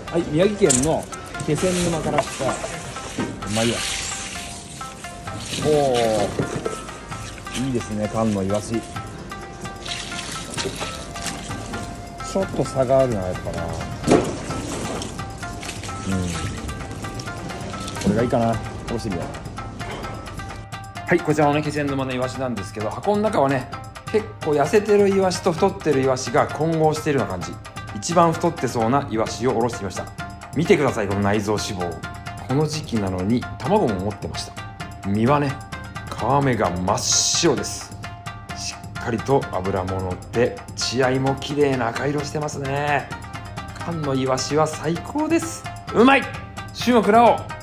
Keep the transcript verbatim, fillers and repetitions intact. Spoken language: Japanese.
はい、宮城県の気仙沼から来たうまいわ。おお、いいですね。缶のイワシちょっと差があるな、やっぱな。うん、これがいいかな。おろしてみよう。はい、こちらのね気仙沼のイワシなんですけど、箱の中はね結構痩せてるイワシと太ってるイワシが混合しているような感じ。一番太ってそうなイワシをおろしてみました。見てください、この内臓脂肪。この時期なのに卵も持ってました。身はね皮目が真っ白です。しっかりと脂も乗って血合いも綺麗な赤色してますね。缶のイワシは最高です。うまい。旬を食らおう。